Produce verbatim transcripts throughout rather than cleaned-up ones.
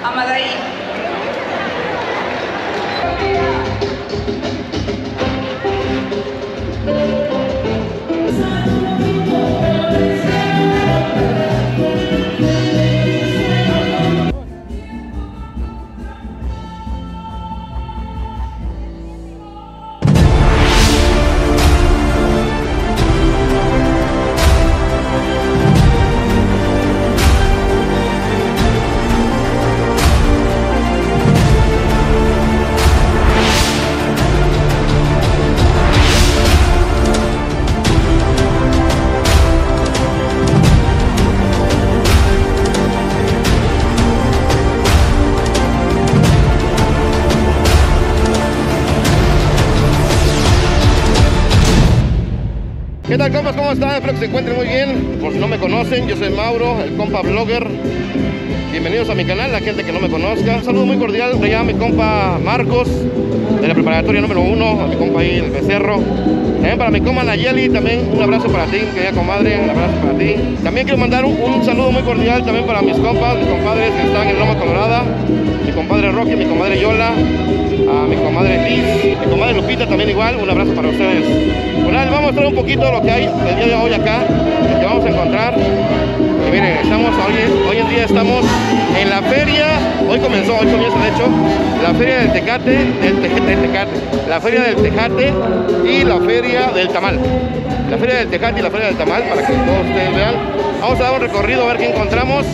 Amadaí. ¿Qué tal, compas? ¿Cómo están? Espero que se encuentren muy bien. Por si no me conocen, yo soy Mauro, el compa blogger. Bienvenidos a mi canal, la gente que no me conozca. Un saludo muy cordial allá a mi compa Marcos, de la preparatoria número uno, a mi compa ahí, el Becerro. También para mi compa Nayeli, también un abrazo para ti, querida comadre, un abrazo para ti. También quiero mandar un, un saludo muy cordial también para mis compas, mis compadres que están en Loma Colorada. Mi compadre Rocky, mi comadre Yola, a mi comadre Liz, mi comadre Lupita también igual, un abrazo para ustedes. Bueno, les voy a mostrar un poquito lo que hay el día de hoy acá, lo que vamos a encontrar. Y miren, estamos hoy, hoy en día estamos en la feria, hoy comenzó, hoy comienza de hecho, la feria del Tecate, del, te, del Tecate, la feria del Tejate y la feria del Tamal. La feria del Tejate y la feria del Tamal, para que todos ustedes vean. Vamos a dar un recorrido a ver qué encontramos.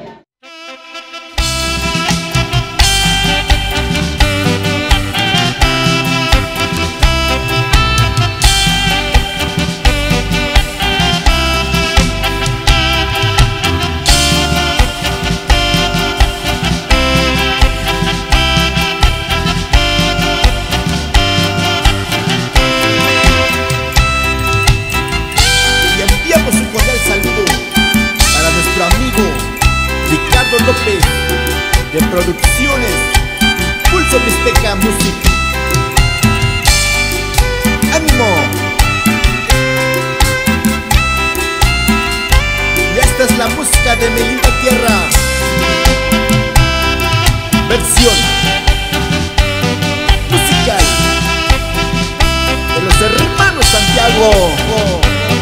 López de Producciones Pulso Mixteca Music. ¡Ánimo! Y esta es la música de mi linda tierra. Versión musical de los hermanos Santiago. Oh.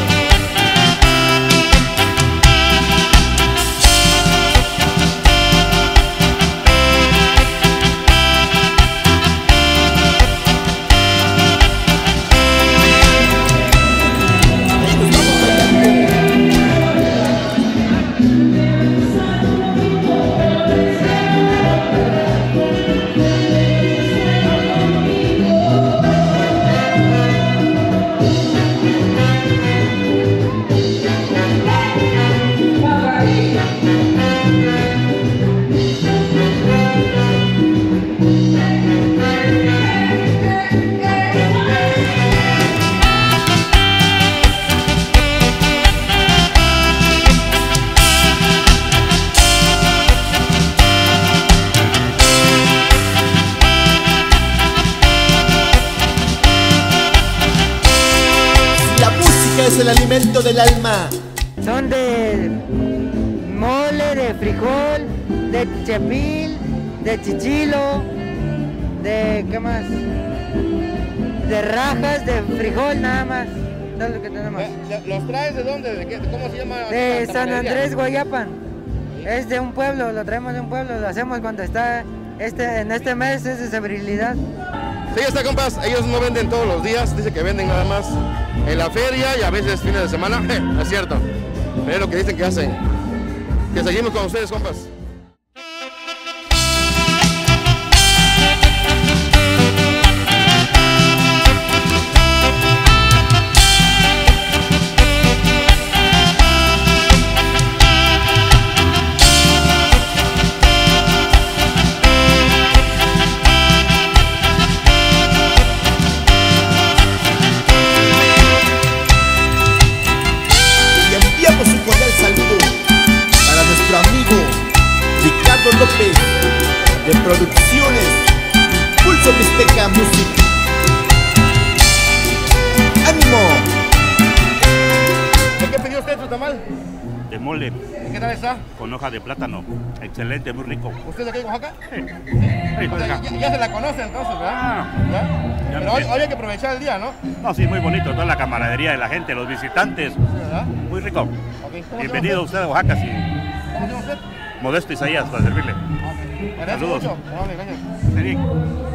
Es el alimento del alma. Son de mole, de frijol, de chepil, de chichilo, de ¿qué más? De rajas, de frijol nada más. Es lo que tenemos. ¿Los traes de dónde? ¿De qué? ¿Cómo se llama? De San Andrés, Guayapan. Es de un pueblo, lo traemos de un pueblo, lo hacemos cuando está este, en este mes, es de febril. Sí, está, compas, ellos no venden todos los días, dice que venden nada más en la feria y a veces fines de semana. Es cierto, pero es lo que dicen que hacen. Que seguimos con ustedes, compas. López de Producciones Pulso Mixteca Music. ¡Ánimo! ¿Qué pidió usted, su tamal? de mole. ¿Y qué tal está? Con hoja de plátano. Excelente, muy rico. ¿Usted de aquí de Oaxaca? Sí. Sí. O sea, ya, ya se la conoce entonces, ¿verdad? Ah, ¿Ya? ya Pero hoy, me- hoy hay que aprovechar el día, ¿no? No, sí, muy bonito. Toda la camaradería de la gente, los visitantes. Sí, ¿verdad? Muy rico. Ok. ¿Cómo se llama Bienvenido usted a Oaxaca, sí. usted? ¿Cómo se llama usted? Modesto Isaías, para servirle. Ok. Gracias Saludos. mucho. Amable, gracias. Sí, bien.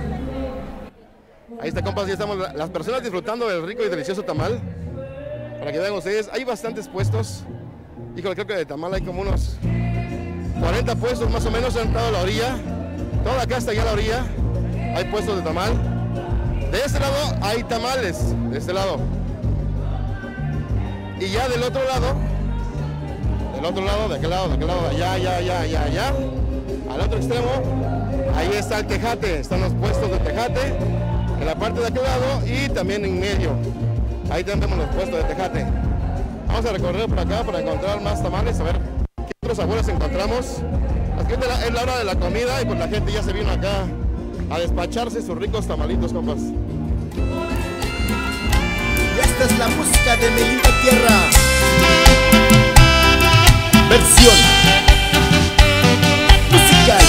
Ahí está, compas, ya estamos la- las personas disfrutando del rico y delicioso tamal. Para que vean ustedes, hay bastantes puestos. Híjole, creo que de tamal hay como unos cuarenta puestos más o menos sentados a la orilla. Toda acá hasta allá a la orilla hay puestos de tamal. De este lado hay tamales, de este lado. Y ya del otro lado, del otro lado, de aquel lado, de aquel lado, de allá, allá, allá, allá, allá, al otro extremo, ahí está el tejate, están los puestos de tejate, en la parte de aquel lado y también en medio. Ahí tenemos los puestos de tejate. Vamos a recorrer por acá para encontrar más tamales, a ver qué otros sabores encontramos. Aquí es la, es la hora de la comida y pues la gente ya se vino acá a despacharse sus ricos tamalitos, compas. Y esta es la música de mi linda tierra. Versión musical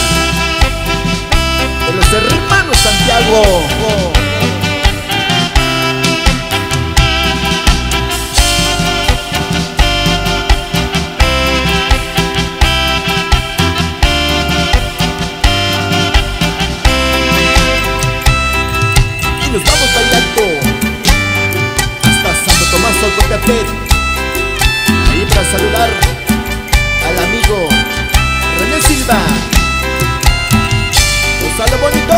de los hermanos Santiago. Y nos vamos bailando hasta Santo Tomás Olcotepec. Ahí para saludar al amigo René Silva. ¡Gózalo bonito!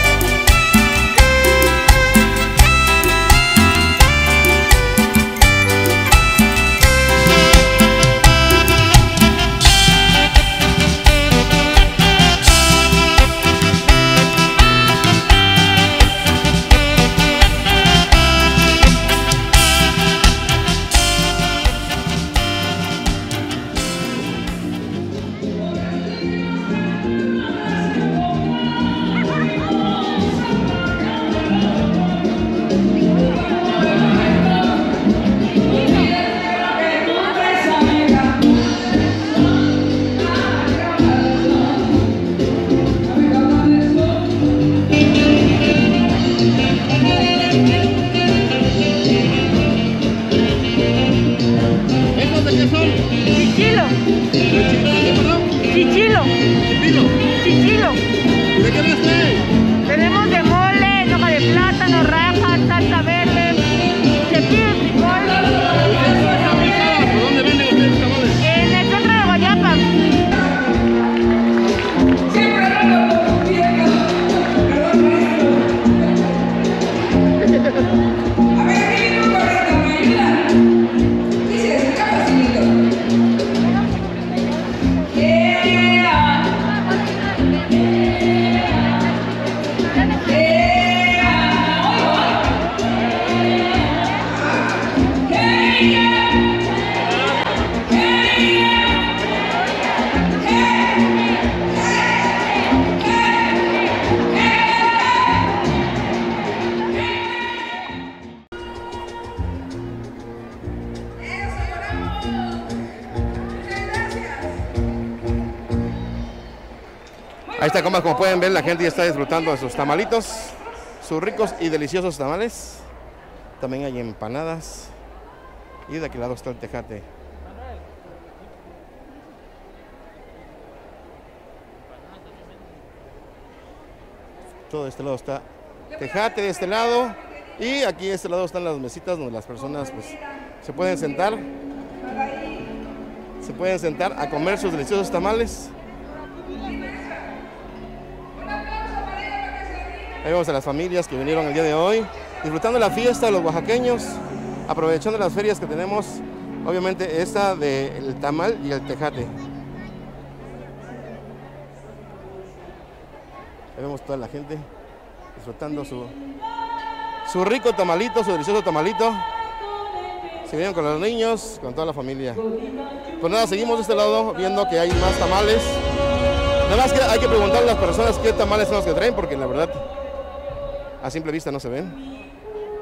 ¿Estos de qué son? Chichilo, ¿Qué, perdón? chichilo, Chipilo. chichilo. ¿Y de qué viene usted? Tenemos de mole, hoja de plátano, rajas, salsa verde, cepillo de frijol. ¿Ustedes están ubicadas? ¿Por dónde venden ustedes tamales? En el centro de Guayapa. A ver, viene un correcto, ¿me ayuda? Dice, escucha facilito. Yeah. Yeah. Ahí está, compas, como pueden ver, la gente ya está disfrutando de sus tamalitos, sus ricos y deliciosos tamales. También hay empanadas. Y de aquel lado está el tejate. Todo de este lado está tejate de este lado. Y aquí de este lado están las mesitas donde las personas pues se pueden sentar. Se pueden sentar a comer sus deliciosos tamales. Ahí vemos a las familias que vinieron el día de hoy, disfrutando la fiesta de los oaxaqueños, aprovechando las ferias que tenemos, obviamente esta del tamal y el tejate. Ahí vemos toda la gente disfrutando su, su rico tamalito, su delicioso tamalito. Se vinieron con los niños, con toda la familia. Pues nada, seguimos de este lado viendo que hay más tamales. Nada más que hay que preguntarle a las personas qué tamales son los que traen, porque la verdad a simple vista no se ven.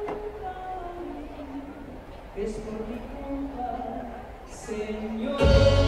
Es por mi culpa, Señor.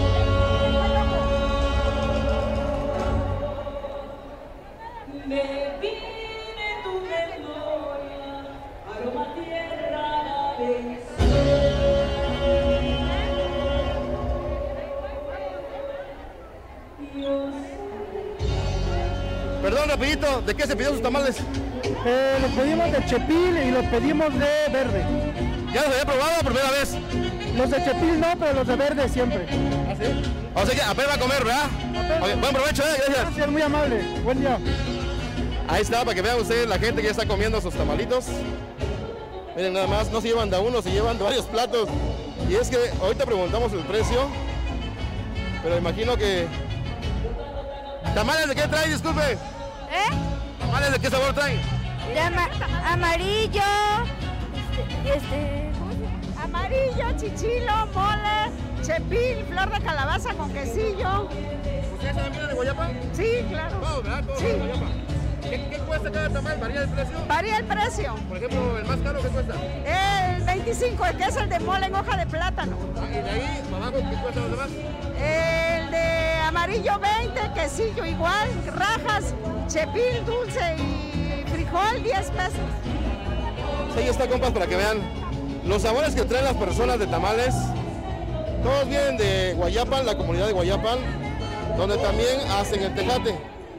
Perdón, rapidito, ¿de qué se pidió sus tamales? Eh, los pedimos de chepil y los pedimos de verde. ¿Ya los había probado por primera vez? Los de chepil no, pero los de verde siempre. ¿Ah, sí? O sea que apenas va a comer, ¿verdad? Okay, buen provecho, eh, gracias. Gracias, muy amable. Buen día. Ahí está, para que vean ustedes la gente que ya está comiendo sus tamalitos. Miren, nada más, no se llevan de uno, se llevan de varios platos. Y es que ahorita preguntamos el precio, pero imagino que... ¿Tamales de qué trae, disculpe? ¿Eh? ¿Tamales de qué sabor traen? De ama amarillo, este, este, ¿cómo se llama? Amarillo, chichilo, mole, chepil, flor de calabaza con quesillo. ¿Ustedes también vienen de Guayapa? Sí, claro. Todos, ¿verdad? Todos Sí. de Guayapa. ¿Qué, ¿Qué cuesta cada tamal? ¿Varía el precio? Varía el precio. Por ejemplo, el más caro, ¿qué cuesta? El veinticinco, el que es el de mole en hoja de plátano. Ah, y de ahí, para abajo, ¿qué cuesta los demás? El de amarillo veinte, quesillo igual, rajas, chepil dulce y frijol diez pesos. Ahí está, compas, para que vean los sabores que traen las personas de tamales. Todos vienen de Guayapan, la comunidad de Guayapan, donde también hacen el tejate.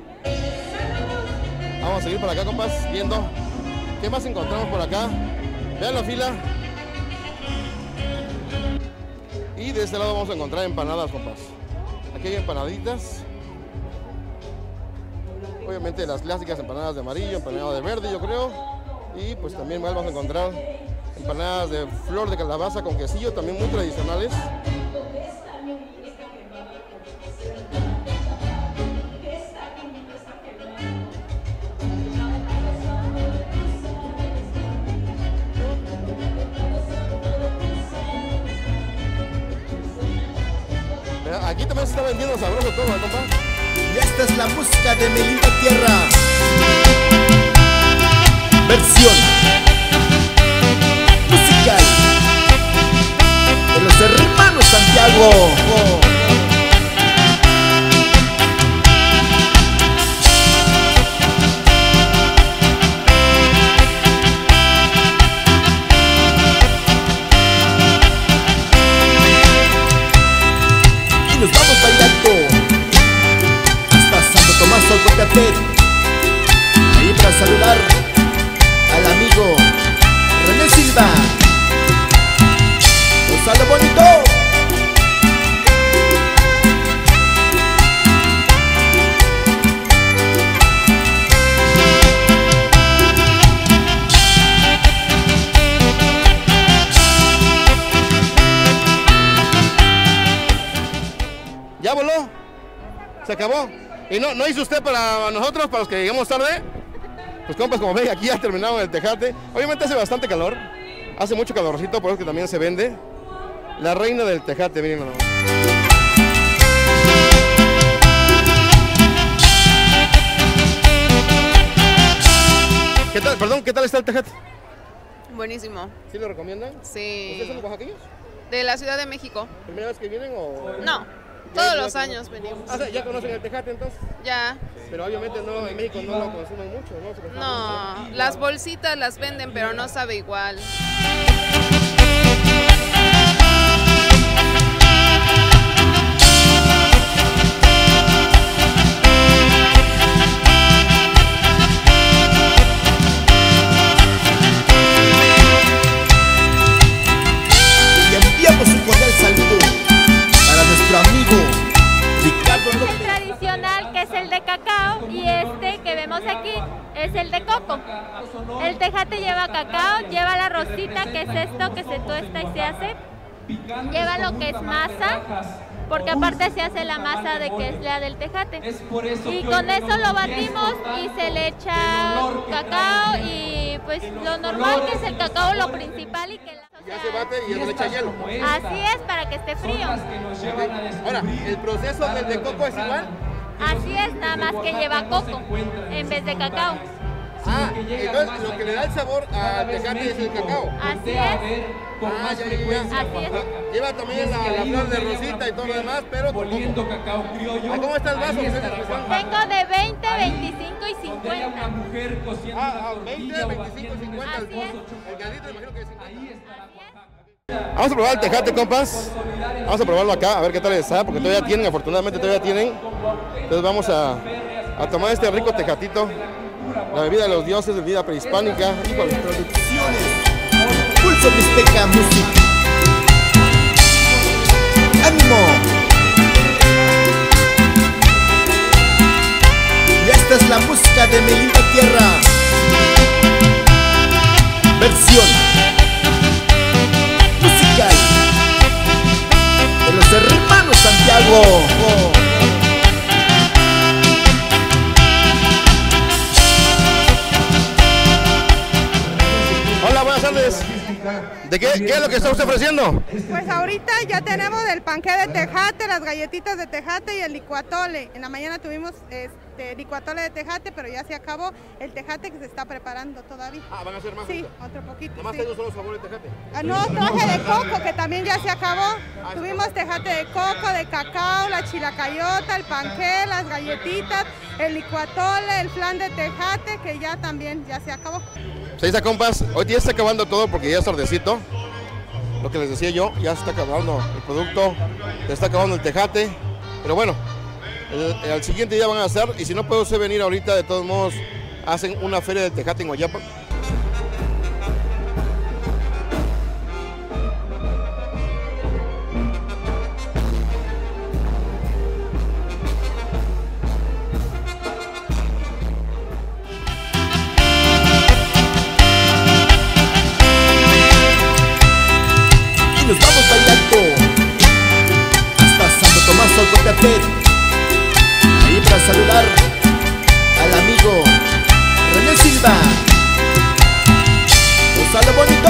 Vamos a seguir por acá, compas, viendo qué más encontramos por acá. Vean la fila. Y de este lado vamos a encontrar empanadas, compas. Aquí hay empanaditas. Obviamente las clásicas empanadas de amarillo, empanadas de verde, yo creo. Y pues también vamos a encontrar empanadas de flor de calabaza con quesillo, también muy tradicionales. Aquí también se está vendiendo sabroso todo, ¿eh, compa? Y esta es la música de mi linda tierra. Versión musical de los hermanos Santiago. Oh. Nos vamos bailando hasta Santo Tomás Solcotepec, ahí para saludar al amigo René Silva. ¡Gózalo bonito! ¿Ya voló? ¿Se acabó? ¿Y no, no hizo usted para nosotros, para los que llegamos tarde? Pues compas, como ven, aquí ya terminamos el tejate. Obviamente hace bastante calor, hace mucho calorcito, por eso que también se vende. La reina del tejate, miren nada más. ¿Qué tal? Perdón, ¿qué tal está el tejate? Buenísimo. ¿Sí lo recomiendan? Sí. ¿Ustedes son los oaxaqueños? De la Ciudad de México. ¿Primera vez que vienen o...? No, todos los años venimos. Ah, o sea, ¿ya conocen el tejate entonces? Ya. Pero obviamente no, en México no lo consumen mucho, ¿no? Se consume No, mucho. las bolsitas las venden, pero no sabe igual. Y enviamos un cordial saludo para nuestro amigo Ricardo El López. tradicional, que es el de cacao, y este que vemos aquí es el de coco. El tejate lleva cacao, lleva la rosita, que es esto que se tuesta y se hace. Lleva lo que es masa, porque aparte se hace la masa de que es la del tejate. Y con eso lo batimos y se le echa cacao y pues lo normal, que es el cacao, lo principal, y que la... Ya se bate y ya se le echa hielo. Así es, para que esté frío. Ahora, ¿el proceso del de coco es igual? Así es, nada más que lleva coco en vez de cacao. Ah, entonces lo que le da el sabor al tejate es el cacao. Así es. Ah, ya, ya, ya. Así es. Lleva también la, la flor de rosita y todo lo demás, pero con coco. Ah, ¿cómo está el vaso? ¿Qué es esa expresión? Tengo de veinte, veinticinco y cincuenta. Ah, ah, veinte, veinticinco, cincuenta. Así es. El gadito, imagino que es cincuenta. Así es. Vamos a probar el tejate, compas. Vamos a probarlo acá, a ver qué tal está, porque todavía tienen, afortunadamente todavía tienen. Entonces vamos a, a tomar este rico tejatito, la bebida de los dioses, bebida prehispánica. Híjole. Producciones, Pulso Mixteca Music. ¡Ánimo! Y esta es la música de mi linda tierra. Versión musical de los hermanos Santiago. Oh. Hola, buenas tardes. ¿De qué, qué es lo que está usted ofreciendo? Pues ahorita ya tenemos el panqué de tejate, las galletitas de tejate y el licuatole. En la mañana tuvimos este licuatole de tejate, pero ya se acabó el tejate que se está preparando todavía. Ah, ¿van a hacer más? Sí, otro poquito. ¿Nomás sí. tengo solo sabor de tejate? Ah, no, traje de coco, que también ya se acabó. Tuvimos tejate de coco, de cacao, la chilacayota, el panqué, las galletitas, el licuatole, el flan de tejate, que ya también ya se acabó. Pues ahí está, compas. Hoy ya está acabando todo porque ya es tardecito. Lo que les decía yo, ya se está acabando el producto, se está acabando el tejate. Pero bueno, el, el, al siguiente día van a hacer, y si no puede usted venir ahorita, de todos modos, hacen una feria de tejate en Guayapa. Nos vamos bailando hasta Santo Tomás Ocotepec, ahí para saludar al amigo René Silva. ¡Gózalo bonito!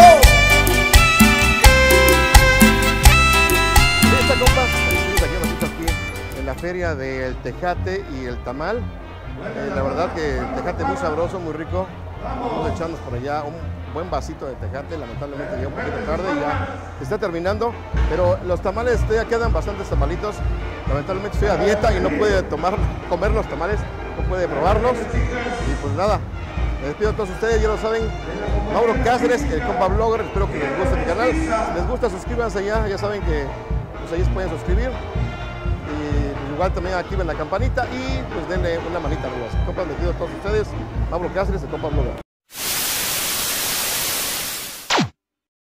Ahí está, compas. Estamos aquí, nosotros aquí en la feria del tejate y el tamal. Eh, la verdad que el tejate muy sabroso, muy rico. Vamos a echarnos por allá un buen vasito de tejate. Lamentablemente llega un poquito tarde y ya se está terminando, pero los tamales todavía quedan bastantes tamalitos. Lamentablemente estoy a dieta y no puede tomar, comer los tamales, no puede probarlos. Y pues nada, me despido a todos ustedes, ya lo saben. Mauro Cáceres, el compa blogger. Espero que les guste mi canal. Si les gusta, suscríbanse ya, ya saben que pues, ahí se pueden suscribir. Y pues, igual también activen la campanita y pues denle una manita arriba. Compas, me despido a todos ustedes. Mauro Cáceres, el compa blogger.